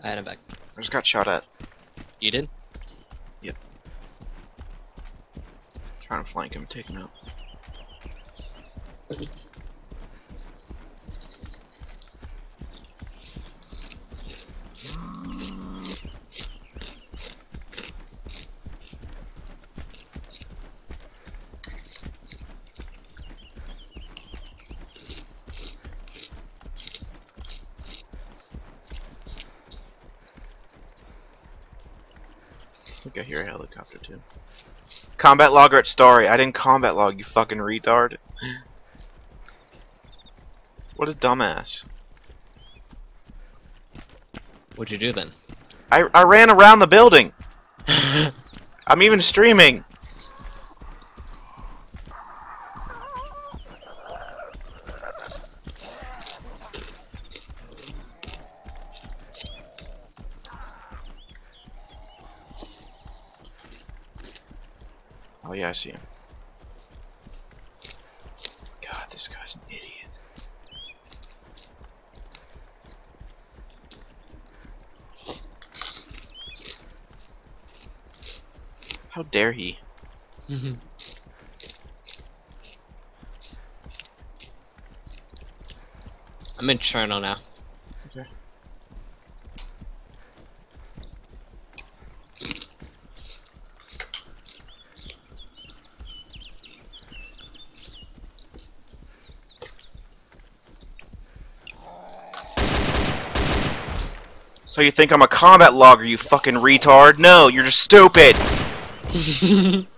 I had him back. I just got shot at. You did? Yep. Trying to flank him, take him out. I think I hear a helicopter too. Combat logger at Starry. I didn't combat log, you fucking retard. What a dumbass. What'd you do then? I ran around the building. I'm even streaming. Oh yeah, I see him. God, this guy's an idiot. How dare he? I'm in Cherno now. Okay. So you think I'm a combat logger, you fucking retard? No, you're just stupid!